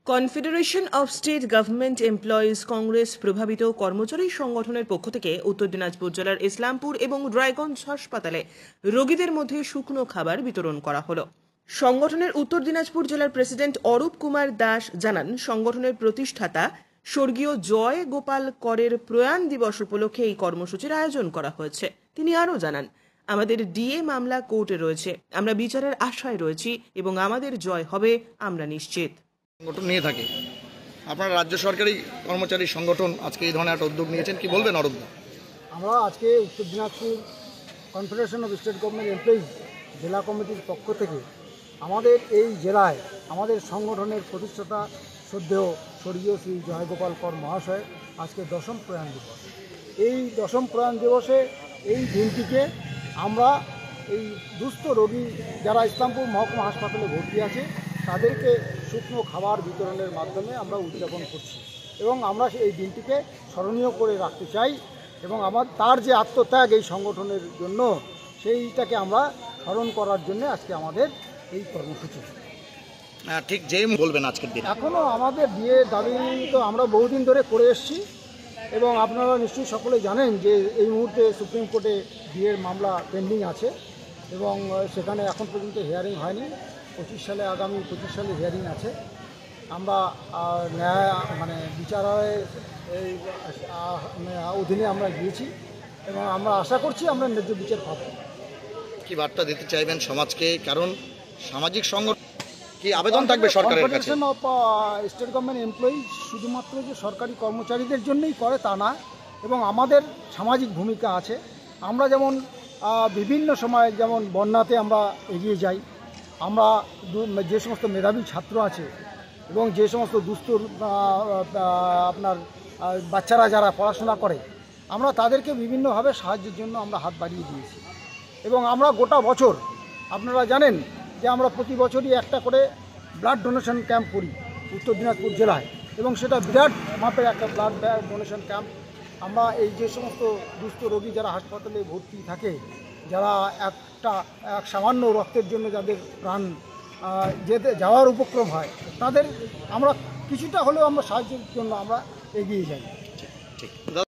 Confederation of state government employees Congress প্রভাবিত কর্মচারী সংগঠনের পক্ষ থেকে উত্তর দিনাজপুর জেলার ইসলামপুর এবং রায়গঞ্জ হাসপাতালে রোগীদের মধ্যে শুকনো খাবার বিতরণ করা হলো। সংগঠনের উত্তর দিনাজপুর জেলার প্রেসিডেন্ট অরূপ কুমার দাস জানান, সংগঠনের প্রতিষ্ঠাতা স্বর্গীয় জয় গোপাল করের প্রয়াণ দিবস উপলক্ষে এই কর্মসূচির আয়োজন করা হয়েছে। তিনি আরও জানান, আমাদের ডিএ মামলা কোর্টে রয়েছে, আমরা বিচারের আশায় রয়েছি এবং আমাদের জয় হবে, আমরা নিশ্চিত। সংগঠন নিয়ে থাকে আপনারা রাজ্য সরকারি কর্মচারী সংগঠন আজকে এই ধরনের একটা উদ্যোগ নিয়েছেন, কি বলবেন অরূপ? আমরা আজকে Uttar Dinajpur confederation of state government employees জেলা কমিটির পক্ষ থেকে আমাদের এই জেলায় আমাদের সংগঠনের প্রতিষ্ঠাতা শ্রদ্ধেয় স্বর্গীয় শ্রী জয়গোপাল কর মহাশয় আজকে 10ম প্রয়াণ দিবস। এই 10ম প্রয়াণ দিবসে এই দিনটিকে আমরা এই দুস্থ রোগী যারা ইসলামপুর মহকুমা হাসপাতালে ভর্তি আছে তাদেরকে শুকনো খাবার বিতরণের মাধ্যমে আমরা উদযাপন করছি এবং আমরা এই দিনটিকে স্মরণীয় করে রাখতে চাই এবং তার যে আত্মত্যাগ এই সংগঠনের জন্য সেইটাকে আমরা স্মরণ করার জন্য আজকে আমাদের এই কর্মসূচি। ঠিক যেই বলবেন আজকের দিন এখনও আমাদের বিয়ে দাবি তো আমরা বহুদিন ধরে করে এসেছি এবং আপনারা নিশ্চয়ই সকলে জানেন যে এই মুহূর্তে সুপ্রিম কোর্টে বিয়ের মামলা পেন্ডিং আছে এবং সেখানে এখন পর্যন্ত হিয়ারিং হয়নি। আগামী 25 সালে হিয়ারিং আছে। আমরা ন্যায় বিচারালয়ের এই অধীনে আমরা গিয়েছি এবং আমরা আশা করছি আমরা ন্যায্য বিচার পাব। কি বার্তা দিতে চাইবেন সমাজকে? কারণ সামাজিক সংগঠন কি আবেদন থাকবে সরকারের কাছে? Confederation of state government employees শুধুমাত্র যে সরকারি কর্মচারীদের জন্যই করে তা না, এবং আমাদের সামাজিক ভূমিকা আছে। আমরা যেমন বিভিন্ন সময় যেমন বন্যাতে আমরা এগিয়ে যাই, আমরা যে সমস্ত মেধাবী ছাত্র আছে এবং যে সমস্ত দুস্থ আপনার বাচ্চারা যারা পড়াশোনা করে আমরা তাদেরকে বিভিন্নভাবে সাহায্যের জন্য আমরা হাত বাড়িয়ে দিয়েছি এবং আমরা গোটা বছর আপনারা জানেন যে আমরা প্রতি বছরই একটা করে ব্লাড ডোনেশন ক্যাম্প করি উত্তর দিনাজপুর জেলায় এবং সেটা বিরাট মাপের একটা ব্লাড ডোনেশন ক্যাম্প। আমরা এই যে সমস্ত দুস্থ রোগী যারা হাসপাতালে ভর্তি থাকে, যারা এক সামান্য রক্তের জন্য যাদের প্রাণ যাওয়ার উপক্রম হয়, তাদের আমরা কিছুটা হলেও আমরা সাহায্যের জন্য আমরা এগিয়ে যাই।